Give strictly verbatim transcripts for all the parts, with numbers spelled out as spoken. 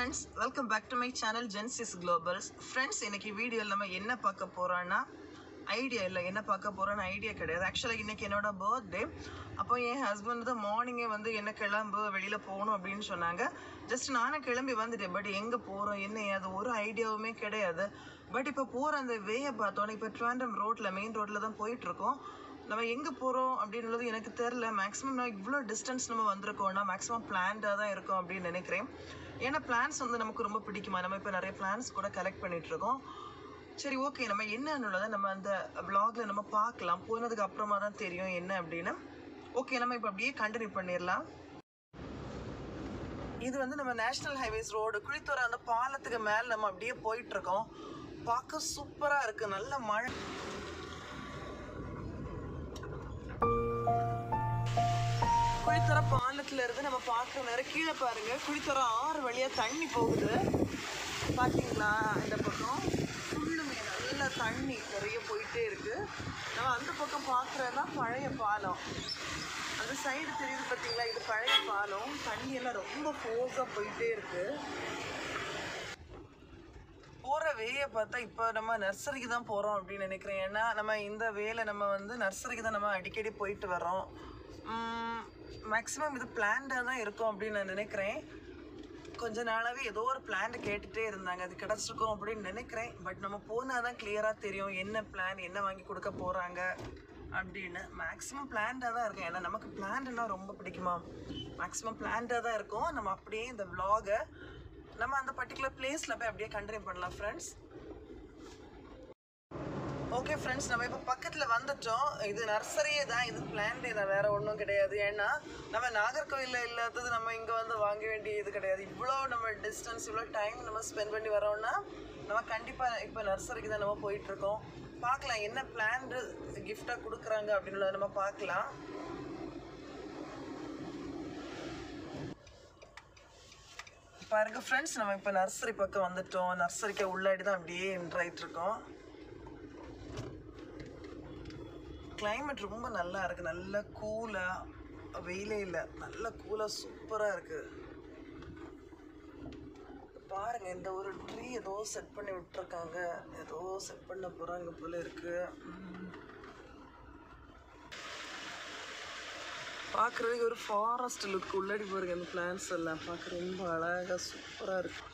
friends, welcome back to my channel Genesis Globals. Friends, இன்னைக்கு வீடியோல நம்ம என்ன பார்க்க போறோம்னா ஐடியா இல்ல என்ன பார்க்க போறோம்னா ஐடியா கிடையாது. ஆக்சுவலா இன்னைக்கு என்னோட பர்த்டே. அப்போ என் ஹஸ்பண்ட் தான் மார்னிங்கே வந்து என்ன கிளம்பு வெளியில போகணும் அப்படின்னு சொன்னாங்க. ஜஸ்ட் நானே கிளம்பி வந்துட்டேன். பட் எங்க போறோம் என்ன அது ஒரு ஐடியாவுமே கிடையாது. பட் இப்போ போற அந்த வேயை பார்த்தோன்னா இப்போ ட்ராண்டம் ரோட்ல மெயின் ரோட்ல தான் போயிட்டு இருக்கோம். நம்ம எங்கே போகிறோம் அப்படின்றது எனக்கு தெரில. மேக்ஸிமம் நான் இவ்வளோ டிஸ்டன்ஸ் நம்ம வந்திருக்கோம்னா மேக்ஸிமம் பிளான்டாக தான் இருக்கும் அப்படின்னு நினைக்கிறேன். ஏன்னா பிளான்ஸ் வந்து நமக்கு ரொம்ப பிடிக்குமா. நம்ம இப்போ நிறைய பிளான்ஸ் கூட கலெக்ட் பண்ணிகிட்ருக்கோம். சரி, ஓகே, நம்ம என்னன்னுள்ளதை நம்ம அந்த வ்ளாகில் நம்ம பார்க்கலாம். போனதுக்கு அப்புறமா தான் தெரியும் என்ன அப்படின்னு. ஓகே, நம்ம இப்போ அப்படியே கண்டினியூ பண்ணிடலாம். இது வந்து நம்ம நேஷ்னல் ஹைவேஸ் ரோடு குழித்துறை அந்த பாலத்துக்கு மேலே நம்ம அப்படியே போயிட்டுருக்கோம். பார்க்க சூப்பராக இருக்குது. நல்ல மழை. குழித்துறை பாலத்துல இருந்து நம்ம பார்க்குற நேரம் கீழே பாருங்க, குழித்துறை ஆறு வழியா தண்ணி போகுது. பார்த்தீங்களா? இந்த பக்கம் ஃபுல்லுமே நல்ல தண்ணி நிறைய போயிட்டே இருக்கு. நம்ம அந்த பக்கம் பார்க்குறதுனா பழைய பாலம். அந்த சைடு தெரியுது பார்த்தீங்களா? இது பழைய பாலம். தண்ணி எல்லாம் ரொம்ப ஃபோர்ஸாக போயிட்டே இருக்கு. போகிற வேயை பார்த்தா இப்போ நம்ம நர்சரிக்கு தான் போகிறோம் அப்படின்னு நினைக்கிறேன். ஏன்னா நம்ம இந்த வேலை நம்ம வந்து நர்சரிக்கு தான் நம்ம அடிக்கடி போயிட்டு வரோம். மேக்ஸிமம் இது பிளான்டாக தான் இருக்கும் அப்படின்னு நான் நினைக்கிறேன். கொஞ்ச நாளாகவே ஏதோ ஒரு பிளான் கேட்டுகிட்டே இருந்தாங்க, அது கிடச்சிருக்கோம் அப்படின்னு நினைக்கிறேன். பட் நம்ம போனால் தான் கிளியராக தெரியும் என்ன பிளான், என்ன வாங்கி கொடுக்க போகிறாங்க அப்படின்னு. மேக்ஸிமம் பிளான்டாக தான் இருக்கும். ஏன்னா நமக்கு பிளான்டுன்னா ரொம்ப பிடிக்குமா. மேக்ஸிமம் பிளான்டாக தான் இருக்கும். நம்ம அப்படியே இந்த விலாகை நம்ம அந்த பர்டிகுலர் பிளேஸில் போய் அப்படியே கண்டினியூ பண்ணலாம் ஃப்ரெண்ட்ஸ். ஓகே ஃப்ரெண்ட்ஸ், நம்ம இப்போ பக்கத்தில் வந்துட்டோம். இது நர்சரியே தான், இது பிளான்டே தான், வேறு ஒன்றும் கிடையாது. ஏன்னா நம்ம நாகர்கோவிலில் இல்லாதது நம்ம இங்கே வந்து வாங்க வேண்டியது கிடையாது. இவ்வளோ நம்ம டிஸ்டன்ஸ் இவ்வளோ டைம் நம்ம ஸ்பெண்ட் பண்ணி வரோம்னா நம்ம கண்டிப்பாக இப்போ நர்சரிக்கு தான் நம்ம போயிட்டுருக்கோம். பார்க்கலாம் என்ன பிளான்டு கிஃப்டாக கொடுக்குறாங்க அப்படின்றத நம்ம பார்க்கலாம். பாருங்க ஃப்ரெண்ட்ஸ், நம்ம இப்போ நர்சரி பக்கம் வந்துட்டோம். நர்சரிக்கு உள்ளாடி தான் அப்படியே என்ட்ரு ஆகிட்டுருக்கோம். கிளைமேட் ரொம்ப நல்லா இருக்குது. நல்ல கூலாக, வெயிலே இல்லை, நல்ல கூலாக சூப்பராக இருக்குது. பாருங்கள், இந்த ஒரு ட்ரீ ஏதோ செட் பண்ணி விட்டுருக்காங்க. ஏதோ செட் பண்ண போகிறாங்க போல இருக்குது. பார்க்குறதுக்கு ஒரு ஃபாரஸ்ட் லுக் உள்ளாடி பாருங்க. இந்த பிளான்ஸ் எல்லாம் பார்க்க ரொம்ப அழகாக சூப்பராக இருக்குது.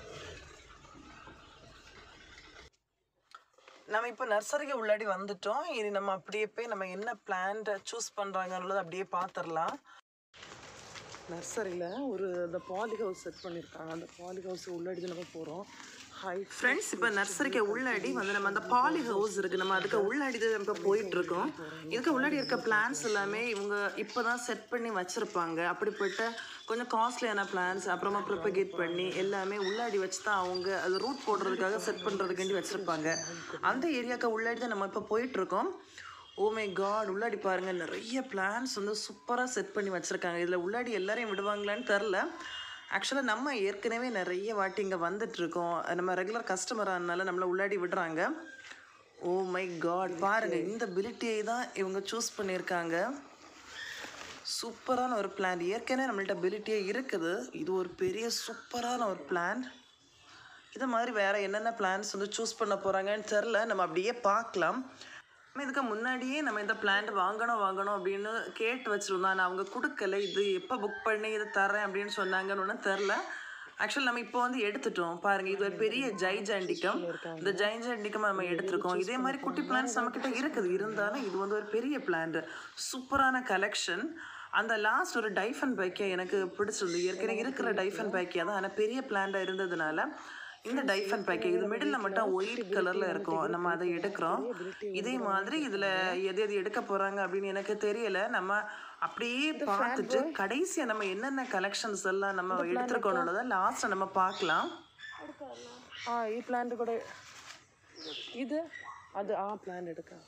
நம்ம இப்போ நர்சரிக்கு உள்ளாடி வந்துட்டோம். இது நம்ம அப்படியே போய் நம்ம என்ன பிளான்ட்டை சூஸ் பண்ணுறாங்கன்றதை அப்படியே பார்த்துடலாம். நர்சரியில் ஒரு இந்த பாலி ஹவுஸ் செட் பண்ணியிருக்காங்க. அந்த பாலி ஹவுஸ் உள்ளாடி நம்ம போகிறோம். ஹை ஃப்ரெண்ட்ஸ், இப்போ நர்சரிக்கு உள்ளாடி வந்து நம்ம அந்த பாலி ஹவுஸ் இருக்குது. நம்ம அதுக்கு உள்ளாடி தான் இப்போ போயிட்டுருக்கோம். இதுக்கு உள்ளாடி இருக்க பிளான்ஸ் எல்லாமே இவங்க இப்போ தான் செட் பண்ணி வச்சுருப்பாங்க. அப்படிப்பட்ட கொஞ்சம் காஸ்ட்லியான பிளான்ஸ் அப்புறமா ப்ரிப்பகேட் பண்ணி எல்லாமே உள்ளாடி வச்சு தான் அவங்க அது ரூட் போடுறதுக்காக செட் பண்ணுறதுக்காண்டி வச்சுருப்பாங்க. அந்த ஏரியாவுக்கு உள்ளாடி தான் நம்ம இப்போ போயிட்டுருக்கோம். ஓ மை காட், உள்ளாடி பாருங்கள், நிறைய பிளான்ஸ் வந்து சூப்பராக செட் பண்ணி வச்சுருக்காங்க. இதில் உள்ளாடி எல்லாரையும் விடுவாங்களான்னு தெரில. ஆக்சுவலாக நம்ம ஏற்கனவே நிறைய வாட்டி இங்கே வந்துட்டுருக்கோம். நம்ம ரெகுலர் கஸ்டமரானால நம்மளை உள்ளாடி விடுறாங்க. ஓ மை காட், பாருங்கள், இந்த பிலிட்டியை தான் இவங்க சூஸ் பண்ணியிருக்காங்க. சூப்பரான ஒரு பிளான். ஏற்கனவே நம்மள்ட்ட பிலிட்டியே இருக்குது. இது ஒரு பெரிய சூப்பரான ஒரு பிளான். இது மாதிரி வேறு என்னென்ன பிளான்ஸ் வந்து சூஸ் பண்ண போகிறாங்கன்னு தெரில. நம்ம அப்படியே பார்க்கலாம். நம்ம இதுக்கு முன்னாடியே நம்ம இந்த பிளான்ட் வாங்கணும் வாங்கணும் அப்படின்னு கேட்டு வச்சுருந்தோம். ஆனால் அவங்க கொடுக்கல. இது எப்போ புக் பண்ணி இதை தரேன் அப்படின்னு சொன்னாங்கன்னு ஒன்றும் தெரில. ஆக்சுவலி நம்ம இப்போ வந்து எடுத்துட்டோம். பாருங்கள், இது ஒரு பெரிய ஜைஜாண்டிக்கம். இந்த ஜைஜாண்டிக்கம் நம்ம எடுத்துருக்கோம். இதே மாதிரி குட்டி பிளான்ஸ் நம்மக்கிட்ட இருக்குது. இருந்தாலும் இது வந்து ஒரு பெரிய பிளான்ட். சூப்பரான கலெக்ஷன். அந்த லாஸ்ட் ஒரு டைஃபன் பேக்கியா எனக்கு பிடிச்சிருந்து. ஏற்கனவே இருக்கிற டைஃபன் பேக்கியா தான், ஆனால் பெரிய பிளான்ட்டாக இருந்ததுனால இந்த டைஃபன் பேக்கேஜ் இது மிடில் மட்டும் ஒயிட் கலரில் இருக்கும். நம்ம அதை எடுக்கிறோம். இதே மாதிரி இதில் எது எது எடுக்க போகிறாங்க அப்படின்னு எனக்கு தெரியலை. நம்ம அப்படியே பார்த்துட்டு கடைசியாக நம்ம என்னென்ன கலெக்ஷன்ஸ் எல்லாம் நம்ம எடுத்துருக்கோன்றதை லாஸ்ட்டை நம்ம பார்க்கலாம். ஆ ഈ പ്ലാന്റ് கூட இது அது ஆ പ്ലാന്റ് എടുക്കാം.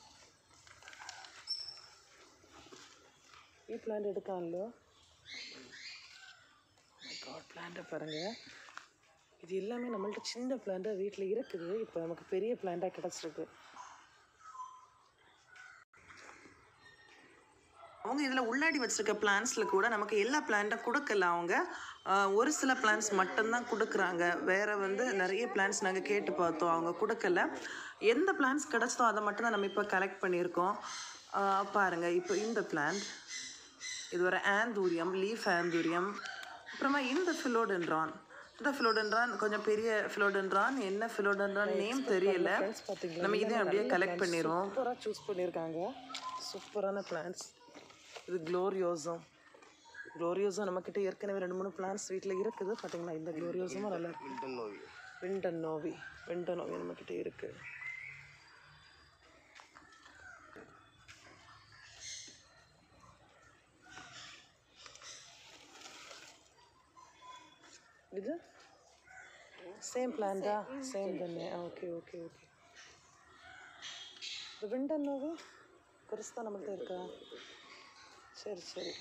ഈ പ്ലാന്റ് എടുക്കാമല്ലോ. காட், பிளான்ட்டை பாருங்கள். இது எல்லாமே நம்மள்ட்ட சின்ன பிளான்ட்டாக வீட்டில் இருக்குது. இப்போ நமக்கு பெரிய பிளான்ட்டாக கிடச்சிருக்கு. அவங்க இதில் உள்ளாடி வச்சுருக்க பிளான்ஸில் கூட நமக்கு எல்லா பிளான்ட்டும் கொடுக்கல. அவங்க ஒரு சில பிளான்ஸ் மட்டும்தான் கொடுக்குறாங்க. வேறு வந்து நிறைய பிளான்ஸ் நாங்கள் கேட்டு பார்த்தோம், அவங்க கொடுக்கல. எந்த பிளான்ஸ் கிடச்சதோ அதை மட்டும்தான் நம்ம இப்போ கலெக்ட் பண்ணியிருக்கோம். பாருங்கள், இப்போ இந்த பிளான்ட் இது ஒரு ஆந்தூரியம், லீஃப் ஆந்தூரியம். அப்புறமா இந்த ஃபிலோடென்ட்ரான், இந்த ஃபிலோடென்ட்ரான் கொஞ்சம் பெரிய ஃபிலோடென்ட்ரான், என்ன ஃபிலோடென்ட்ரான் நேம் தெரியல. நம்ம இதே அப்படியே கலெக்ட் பண்ணிடுவோம். சூப்பராக சூஸ் பண்ணியிருக்காங்க, சூப்பரான பிளான்ஸ். இது க்ளோரியோசம். க்ளோரியோசம் நம்மக்கிட்ட ஏற்கனவே ரெண்டு மூணு பிளான்ஸ் வீட்டில் இருக்குது. பார்த்தீங்களா, இந்த க்ளோரியோசமும் நல்லா இருக்குது. விண்டன் நோவி, விண்டன் நோவி நம்மக்கிட்ட இருக்குது. இது சேம் பிளான்டா? சேம் தானே. Okay okay okay. இந்த விண்டன் நோவி பெருசு தான் நம்மள்கிட்ட இருக்கா? சரி சரி.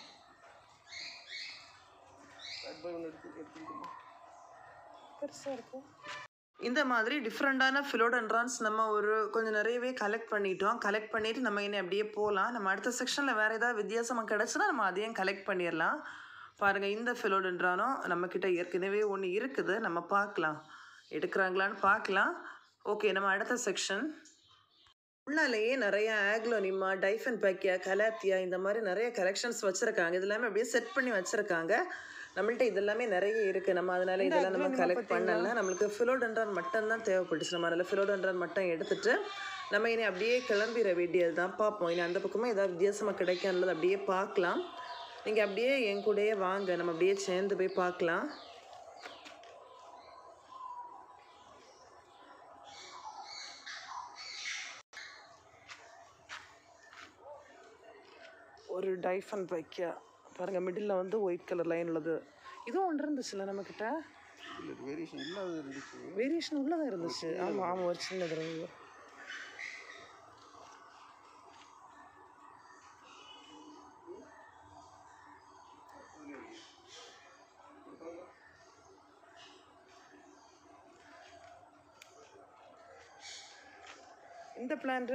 பெருசாக இருக்கும். இந்த மாதிரி டிஃப்ரெண்ட்டான ஃபிலோடென்ட்ரான்ஸ் நம்ம ஒரு கொஞ்சம் நிறையவே கலெக்ட் பண்ணிட்டோம். கலெக்ட் பண்ணிவிட்டு நம்ம இனி அப்படியே போகலாம். நம்ம அடுத்த செக்ஷனில் வேறு ஏதாவது வித்தியாசமாக கிடச்சுன்னா நம்ம அதையும் கலெக்ட் பண்ணிடலாம். பாருங்கள், இந்த ஃபிலோடென்ட்ரானும் நம்மக்கிட்ட ஏற்கனவே ஒன்று இருக்குது. நம்ம பார்க்கலாம், எடுக்கிறாங்களான்னு பார்க்கலாம். ஓகே, நம்ம அடுத்த செக்ஷன். உள்ளாலேயே நிறைய ஆக்லோனிமா, டைஃபன் பேக்கியா, கலாத்தியா இந்த மாதிரி நிறைய கலெக்ஷன்ஸ் வச்சுருக்காங்க. இது எல்லாமே அப்படியே செட் பண்ணி வச்சுருக்காங்க. நம்மள்ட்ட இது எல்லாமே நிறைய இருக்குது. நம்ம அதனால் இதெல்லாம் நம்ம கலெக்ட் பண்ணல. நம்மளுக்கு ஃபிலோடென்ட்ரான் மட்டும்தான் தேவைப்பட்டுச்சு. நம்ம அதில் ஃபிலோடென்ட்ரான் மட்டும் எடுத்துகிட்டு நம்ம இனி அப்படியே கிளம்பிட வேண்டியது தான். பார்ப்போம், இனி அந்த பக்கமாக ஏதாவது வித்தியாசமாக கிடைக்காதுன்னு அப்படியே பார்க்கலாம். நீங்கள் அப்படியே என் கூடயே வாங்க, நம்ம அப்படியே சேர்ந்து போய் பார்க்கலாம். ஒரு டைஃபன் பைக்கியா பாருங்கள், மிடில் வந்து ஒயிட் கலர் லைன் உள்ளது. இதுவும் ஒன்று இருந்துச்சுல்ல நம்மக்கிட்ட? வேரியேஷன் இல்லாத இருந்துச்சு. வேரியேஷன் உள்ளதாக இருந்துச்சு. ஆமாம் ஆமாம், ஒரு சின்னது இருந்தது. இந்த பிளான்ட்டு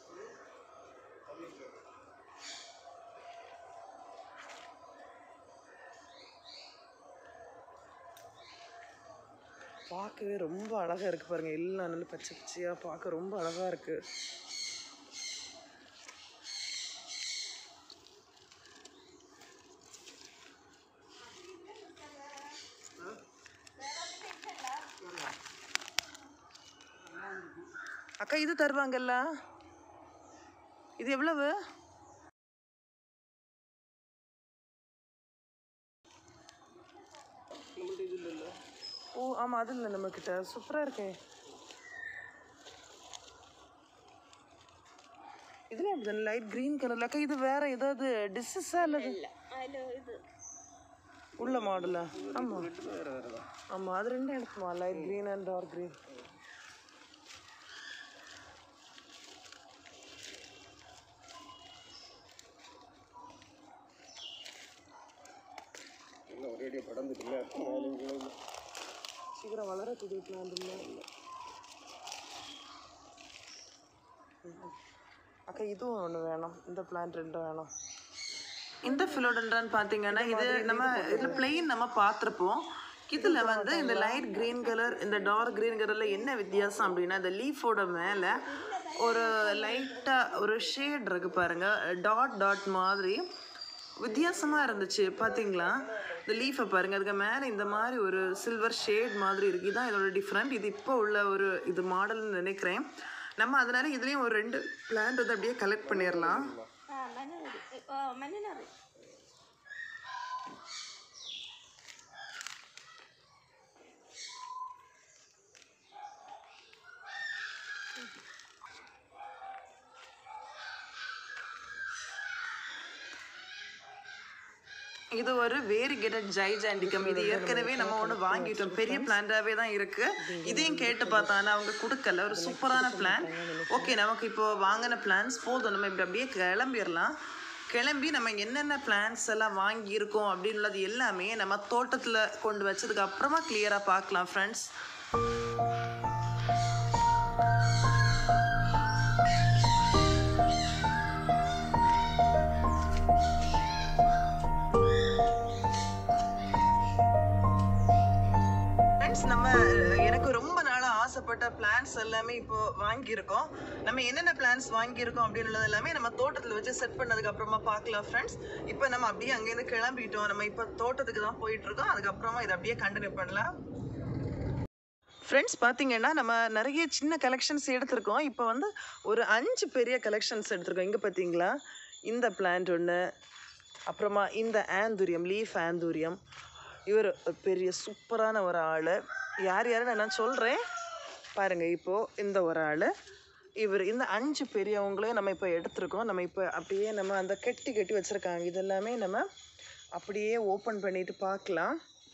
பார்க்கவே ரொம்ப அழகாக இருக்குது. பாருங்கள், எல்லாம் நல்ல பச்சை பச்சையாக பார்க்க ரொம்ப அழகாக இருக்குது. அக்கா, இது தருவாங்கல்ல, இது எவ்வளவு? ஓ ஆமாம், அது இல்லை நம்மக்கிட்ட. சூப்பராக இருக்கே. இதில் அப்படி தானே லைட் க்ரீன் கலரில். அக்கா, இது வேறு ஏதாவது டிஷ்ஷஸா அல்லது உள்ள மாடலா? ஆமாம் ஆமாம், அது ரெண்டும் எடுக்குமா, light green and dark green. சீக்கிரம் வளரக்கூடிய பிளான்ட் இல்லை. அக்கா, இதுவும் ஒன்று வேணும். இந்த பிளான்ட் ரெண்டும் வேணும். இந்த ஃபிலோடென்ட்ரான் பார்த்தீங்கன்னா இது நம்ம இதில் பிளெயின் நம்ம பார்த்துருப்போம். இதில் வந்து இந்த லைட் க்ரீன் கலர், இந்த டார்க் க்ரீன் கலரில் என்ன வித்தியாசம் அப்படின்னா, இந்த லீஃபோட மேலே ஒரு லைட்டாக ஒரு ஷேட் இருக்குது பாருங்கள், டாட் டாட் மாதிரி வித்தியாசமாக இருந்துச்சு. பார்த்தீங்களா, இந்த லீஃபை பாருங்கள், அதுக்கு மேலே இந்த மாதிரி ஒரு சில்வர் ஷேட் மாதிரி இருக்குது. இதுதான் இதோட டிஃப்ரெண்ட். இது இப்போ உள்ள ஒரு இது மாடல்னு நினைக்கிறேன். நம்ம அதனால இதுலேயும் ஒரு ரெண்டு பிளான்ட் வந்து அப்படியே கலெக்ட் பண்ணிடலாம். இது ஒரு வேரிகேட்டட் ஜைஜாண்டிகம். இது ஏற்கனவே நம்ம ஒன்று வாங்கிட்டோம், பெரிய பிளான்டாகவே தான் இருக்குது. இதையும் கேட்டு பார்த்தானா அவங்க கொடுக்கல. ஒரு சூப்பரான பிளான். ஓகே, நமக்கு இப்போ வாங்கின பிளான்ஸ் போதும். நம்ம இப்படி அப்படியே கிளம்பிடலாம். கிளம்பி நம்ம என்னென்ன பிளான்ஸ் எல்லாம் வாங்கியிருக்கோம் அப்படின்றது எல்லாமே நம்ம தோட்டத்தில் கொண்டு வச்சதுக்கு அப்புறமா கிளியராக பார்க்கலாம் ஃப்ரெண்ட்ஸ். நம்ம எனக்கு ரொம்ப நாளாக ஆசைப்பட்ட பிளான்ஸ் எல்லாமே இப்போ வாங்கியிருக்கோம். நம்ம என்னென்ன பிளான்ஸ் வாங்கியிருக்கோம் அப்படின்றது எல்லாமே நம்ம தோட்டத்தில் வச்சு செட் பண்ணதுக்கு அப்புறமா பார்க்கலாம் ஃப்ரெண்ட்ஸ். இப்போ நம்ம அப்படியே அங்கேருந்து கிளம்பிட்டோம். நம்ம இப்போ தோட்டத்துக்கு தான் போயிட்டு இருக்கோம். அதுக்கப்புறமா இதை அப்படியே கண்டினியூ பண்ணலாம். ஃப்ரெண்ட்ஸ் பார்த்தீங்கன்னா நம்ம நிறைய சின்ன கலெக்ஷன்ஸ் எடுத்திருக்கோம். இப்போ வந்து ஒரு அஞ்சு பெரிய கலெக்ஷன்ஸ் எடுத்திருக்கோம். இங்கே பார்த்தீங்களா, இந்த பிளான்ட் ஒன்று, அப்புறமா இந்த ஆந்தூரியம், லீஃப் ஆந்தூரியம். இவர் பெரிய சூப்பரான ஒரு ஆள். யார் யாருன்னு நான் சொல்கிறேன் பாருங்கள். இப்போது இந்த ஒரு ஆள், இவர், இந்த அஞ்சு பெரியவங்களையும் நம்ம இப்போ எடுத்திருக்கோம். நம்ம இப்போ அப்படியே நம்ம அந்த கெட்டி கட்டி வச்சுருக்காங்க. இதெல்லாமே நம்ம அப்படியே ஓப்பன் பண்ணிட்டு பார்க்கலாம்.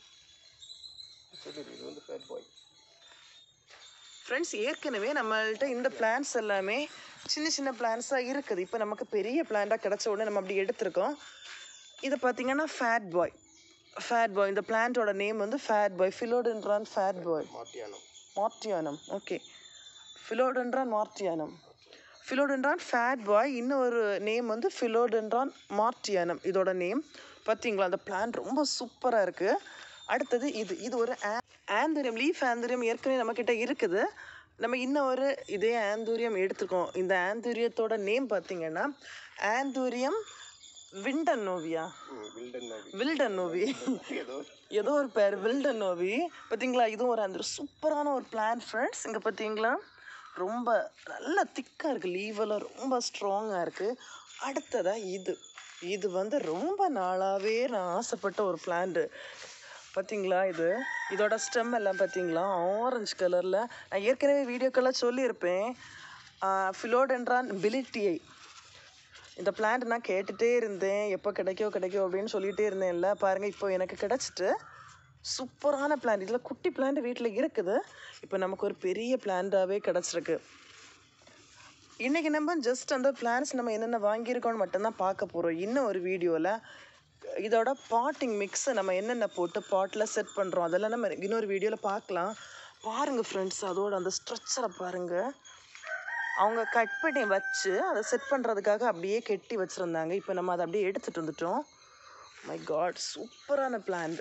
இது வந்து ஃபேட் பாய் ஃப்ரெண்ட்ஸ். ஏற்கனவே நம்மள்கிட்ட இந்த பிளான்ஸ் எல்லாமே சின்ன சின்ன பிளான்ஸாக இருக்குது. இப்போ நமக்கு பெரிய பிளான்ட்டாக கிடச்ச உடனே நம்ம அப்படி எடுத்திருக்கோம். இதை பார்த்தீங்கன்னா ஃபேட் பாய். ஃபேட் பாய், இந்த பிளான்ட்டோட நேம் வந்து fat boy, philodendron fat boy martianum. Martianum okay, philodendron martianum. Philodendron fat boy, இன்னொரு நேம் வந்து ஃபிலோடென்ட்ரான் மார்டியானம். இதோட நேம் பார்த்தீங்களா, அந்த பிளான்ட் ரொம்ப சூப்பராக இருக்குது. அடுத்தது இது இது ஒரு ஆந்தூரியம், லீஃப் ஆந்தூரியம் ஏற்கனவே நம்மக்கிட்ட இருக்குது. நம்ம இன்னும் ஒரு இதே ஆந்தூரியம் எடுத்துருக்கோம். இந்த ஆந்தூரியத்தோட நேம் பார்த்தீங்கன்னா ஆந்தூரியம் விண்டனோவியா, வில்டனோவி, ஏதோ ஒரு பேர், வில்டனோவி. பார்த்தீங்களா, இதுவும் ஒரு அந்த சூப்பரான ஒரு பிளான்ட் ஃப்ரெண்ட்ஸ். இங்கே பார்த்தீங்களா ரொம்ப நல்ல திக்காக இருக்குது, லீவெல்லாம் ரொம்ப ஸ்ட்ராங்காக இருக்குது. அடுத்ததாக இது இது வந்து ரொம்ப நாளாகவே நான் ஆசைப்பட்ட ஒரு பிளான்ட்டு. பார்த்தீங்களா, இது இதோட ஸ்டெம் எல்லாம் பார்த்தீங்களா ஆரஞ்சு கலரில். நான் ஏற்கனவே வீடியோக்கெல்லாம் சொல்லியிருப்பேன். ஃபிலோடென்ட்ரான் பிலிட்டியை இந்த பிளான்ட் நான் கேட்டுகிட்டே இருந்தேன், எப்போ கிடைக்கோ கிடைக்கோ அப்படின்னு சொல்லிகிட்டே இருந்தேன். இல்லை பாருங்கள், இப்போ எனக்கு கிடச்சிட்டு சூப்பரான பிளான்ட். இதில் குட்டி பிளான்ட் வீட்டில் இருக்குது. இப்போ நமக்கு ஒரு பெரிய பிளான்ட்டாகவே கிடச்சிருக்கு. இன்றைக்கி நம்ம ஜஸ்ட் அந்த பிளான்ஸ் நம்ம என்னென்ன வாங்கியிருக்கோன்னு மட்டும்தான் பார்க்க போகிறோம். இன்னும் ஒரு வீடியோவில் இதோட பாட்டிங் மிக்ஸை நம்ம என்னென்ன போட்டு பாட்டில் செட் பண்ணுறோம் அதெல்லாம் நம்ம இன்னொரு வீடியோவில் பார்க்கலாம். பாருங்கள் ஃப்ரெண்ட்ஸ், அதோட அந்த ஸ்ட்ரக்சரை பாருங்கள். அவங்க கட் பண்ணி வச்சு அதை செட் பண்ணுறதுக்காக அப்படியே கெட்டி வச்சுருந்தாங்க. இப்போ நம்ம அதை அப்படியே எடுத்துகிட்டு வந்துட்டோம். மை காட், சூப்பரான பிளான்ட்.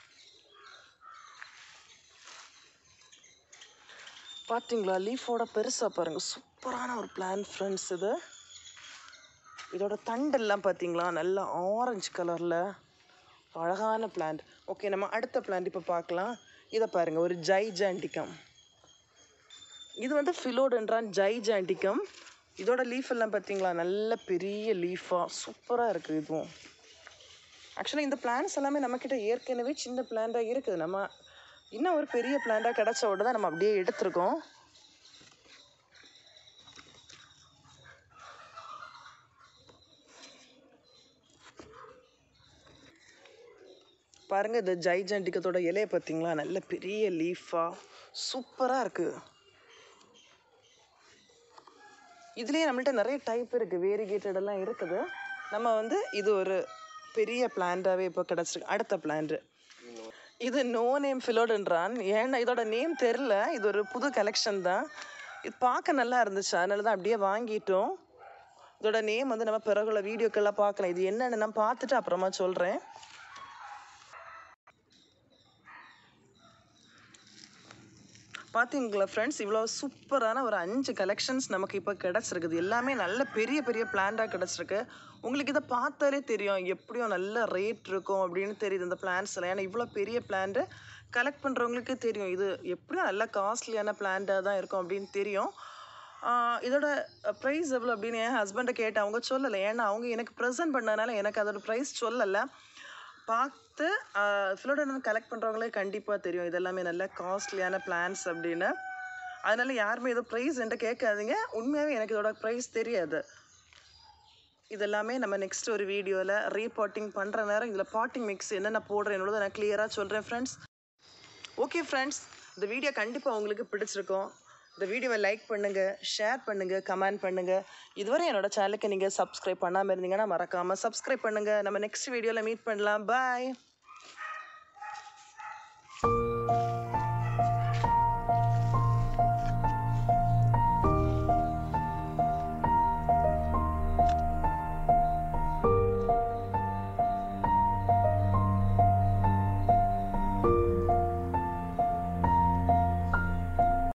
பார்த்தீங்களா, லீஃபோட பெருசாக பாருங்கள், சூப்பரான ஒரு பிளான்ட் ஃப்ரெண்ட்ஸ். இது இதோட தண்டெல்லாம் பார்த்தீங்களா நல்லா ஆரஞ்சு கலரில் அழகான பிளான்ட். ஓகே, நம்ம அடுத்த பிளான்ட் இப்போ பார்க்கலாம். இதை பாருங்கள், ஒரு ஜைஜாண்டிகம். இது வந்து ஃபிலோடென்ட்ரான் ஜைஜாண்டிகம். இதோட லீஃப் எல்லாம் பார்த்தீங்களா நல்ல பெரிய லீஃபாக சூப்பராக இருக்குது. இதுவும் ஆக்சுவலாக இந்த பிளான்ட்ஸ் எல்லாமே நம்மக்கிட்ட ஏற்கனவே சின்ன பிளான்ட்டாக இருக்குது. நம்ம இன்னும் ஒரு பெரிய பிளான்ட்டாக கிடச்ச உடனே தான் நம்ம அப்படியே எடுத்திருக்கோம். பாருங்கள், இந்த ஜைஜாண்டிகத்தோட இலையை பார்த்தீங்களா நல்ல பெரிய லீஃபாக சூப்பராக இருக்குது. இதுலேயே நம்மள்ட்ட நிறைய டைப் இருக்குது, வேரிகேட்டடெல்லாம் இருக்குது. நம்ம வந்து இது ஒரு பெரிய பிளான்ட்டாகவே இப்போ கிடச்சிருக்கு. அடுத்த பிளான்ட்டு இது நோ நேம் ஃபிலோடென்ட்ரான். ஏன்னா இதோட நேம் தெரில, இது ஒரு புது கலெக்ஷன் தான். இது பார்க்க நல்லா இருந்துச்சு, அதனால தான் அப்படியே வாங்கிட்டோம். இதோட நேம் வந்து நம்ம பிறகுள்ள வீடியோக்கெல்லாம் பார்க்கலாம். இது என்னென்னு நான் பார்த்துட்டு அப்புறமா சொல்கிறேன். பார்த்தீங்களா ஃப்ரெண்ட்ஸ், இவ்வளோ சூப்பரான ஒரு அஞ்சு கலெக்ஷன்ஸ் நமக்கு இப்போ கிடச்சிருக்குது. எல்லாமே நல்ல பெரிய பெரிய பிளான்ட்டாக கிடச்சிருக்கு. உங்களுக்கு இதை பார்த்தாலே தெரியும் எப்படியும் நல்ல ரேட் இருக்கும் அப்படின்னு தெரியுது இந்த பிளான்ட்ஸில். ஏன்னா இவ்வளோ பெரிய பிளான்ட்டு கலெக்ட் பண்ணுறவங்களுக்கு தெரியும் இது எப்படியும் நல்ல காஸ்ட்லியான பிளான்ட்டாக தான் இருக்கும் அப்படின்னு தெரியும். இதோட ப்ரைஸ் எவ்வளோ அப்படின்னு என் ஹஸ்பண்டை கேட்டேன். அவங்க சொல்லலை, ஏன்னா அவங்க எனக்கு ப்ரெசென்ட் பண்ணதுனால எனக்கு அதோட ப்ரைஸ் சொல்லலை. பார்த்து ஃபிலோடென்ட்ரான் கலெக்ட் பண்ணுறவங்களே கண்டிப்பாக தெரியும் இதெல்லாமே நல்ல காஸ்ட்லியான பிளான்ஸ் அப்படின்னு. அதனால் யாருமே ஏதோ ப்ரைஸ் என்கிட்ட கேட்காதீங்க, உண்மையாகவே எனக்கு இதோட ப்ரைஸ் தெரியாது. இதெல்லாமே நம்ம நெக்ஸ்ட் ஒரு வீடியோவில் ரீபாட்டிங் பண்ணுற நேரம் இதில் பாட்டிங் மிக்ஸ் என்னென்ன போடுறேன்னு நான் கிளியராக சொல்கிறேன் ஃப்ரெண்ட்ஸ். ஓகே ஃப்ரெண்ட்ஸ், இந்த வீடியோ கண்டிப்பாக உங்களுக்கு பிடிச்சிருக்கும். இந்த வீடியோவை லைக் பண்ணுங்கள், ஷேர் பண்ணுங்கள், கமெண்ட் பண்ணுங்கள். இதுவரை என்னோடய சேனலுக்கு நீங்கள் சப்ஸ்கிரைப் பண்ணாமல் இருந்தீங்கன்னா மறக்காமல் சப்ஸ்கிரைப் பண்ணுங்கள். நம்ம நெக்ஸ்ட் வீடியோவில் மீட் பண்ணலாம். பாய்.